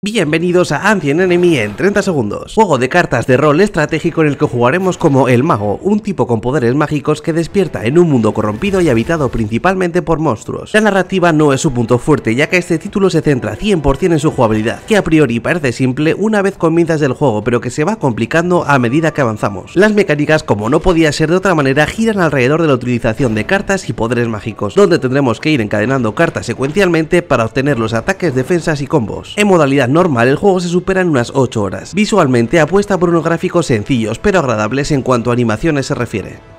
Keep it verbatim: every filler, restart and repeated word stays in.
Bienvenidos a Ancient Enemy en treinta segundos, juego de cartas de rol estratégico en el que jugaremos como el mago, un tipo con poderes mágicos que despierta en un mundo corrompido y habitado principalmente por monstruos. La narrativa no es su punto fuerte, ya que este título se centra cien por cien en su jugabilidad, que a priori parece simple una vez comienzas el juego, pero que se va complicando a medida que avanzamos. Las mecánicas, como no podía ser de otra manera, giran alrededor de la utilización de cartas y poderes mágicos, donde tendremos que ir encadenando cartas secuencialmente para obtener los ataques, defensas y combos. En modalidad normal el juego se supera en unas ocho horas. Visualmente apuesta por unos gráficos sencillos pero agradables en cuanto a animaciones se refiere.